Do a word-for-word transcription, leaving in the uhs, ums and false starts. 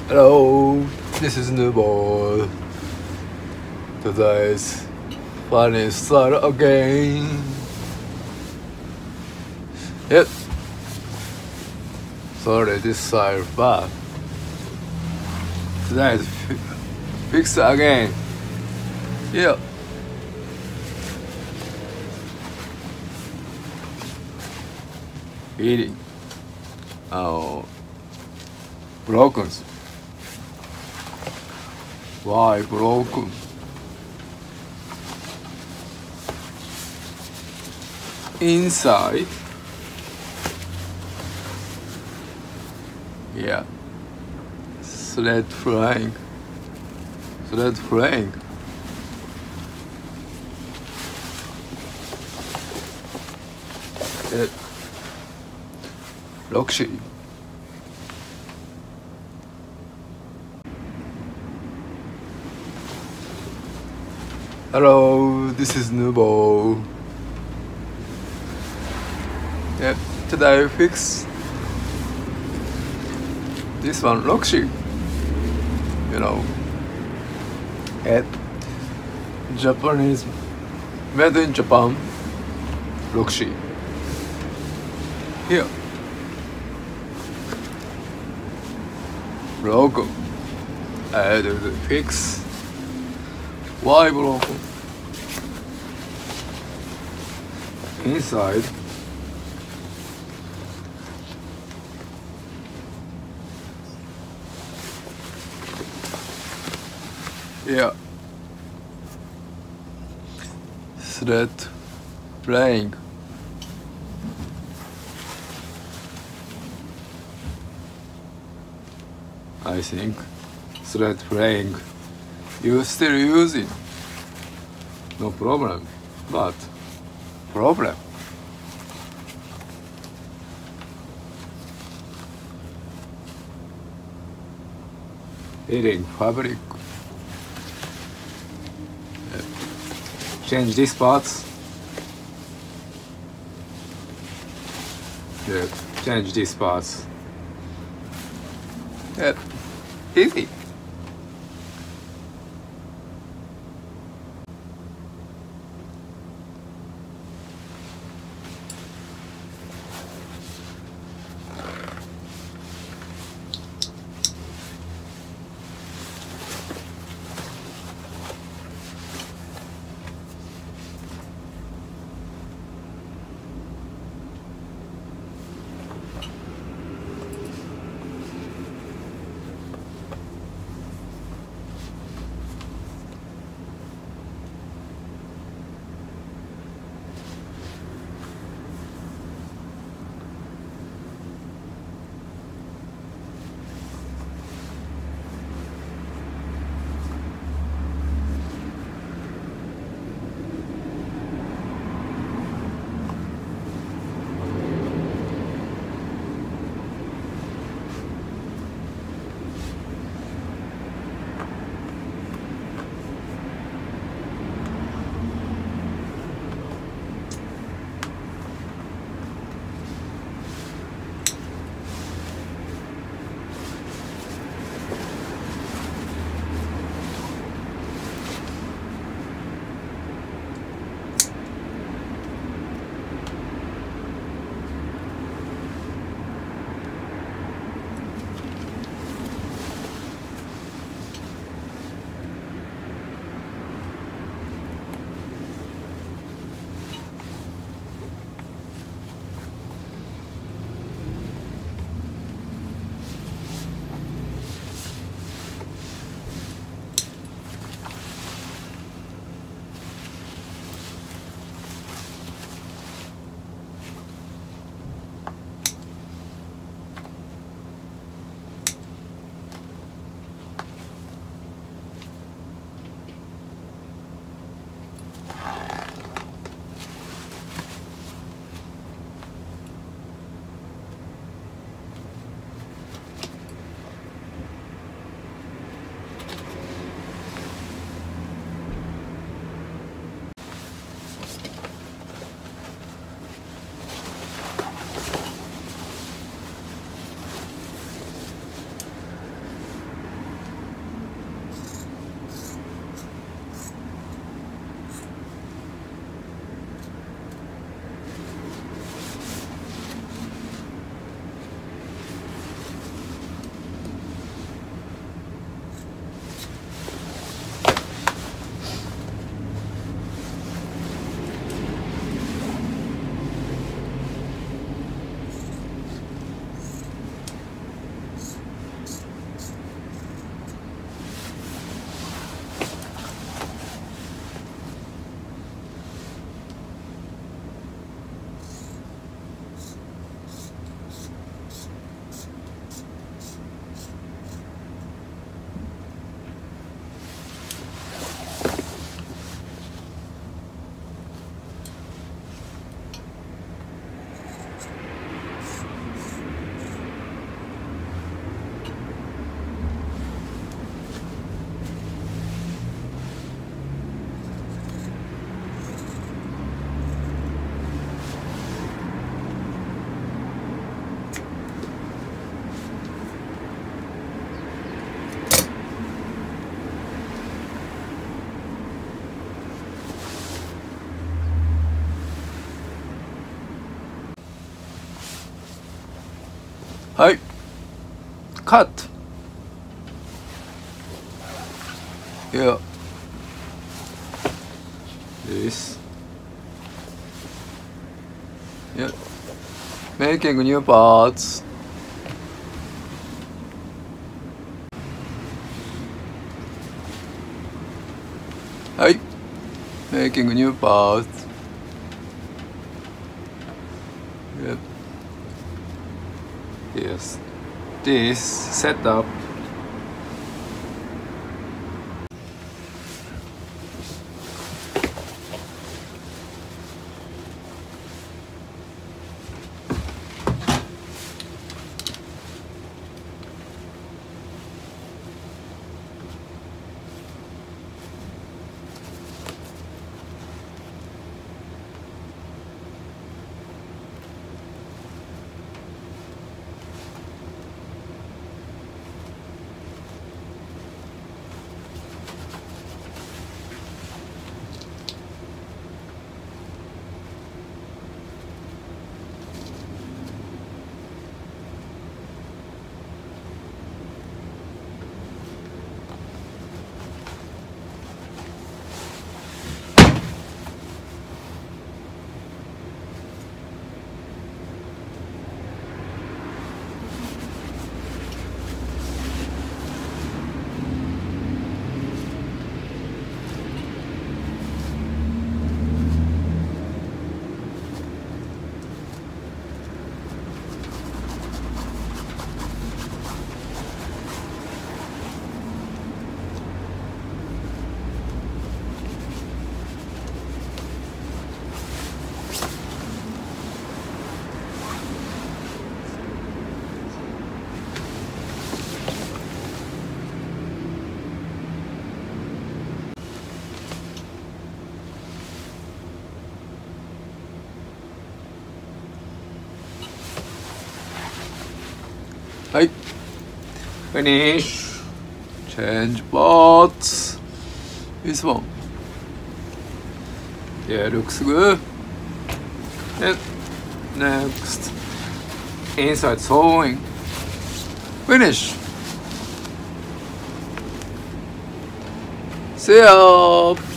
Hello, this is Nubo. Today's funny start again. Yep. Sorry, this side bad. Today's fix again. Yeah. Eating. Oh, broken. Why broken? Inside. Yeah. Thread flying. Thread flying. It. Roxy. Hello, this is Nubo. Yep, today I fix this one, Roxy. You know, at Japanese, made in Japan, Roxy. Here, broken. I do the fix. Why broken? Inside. Yeah. Thread playing. I think thread playing. You still using. No problem. But problem. Eating fabric. Change these parts. Yeah, change these parts. Yeah, easy. はい。Cut. Yeah. This. Yeah. Making new parts. Hi. Making new parts. Yep. Yes. This setup. Hi. Finish. Change parts. This one. Yeah, looks good. And next. Inside sewing. Finish. See ya.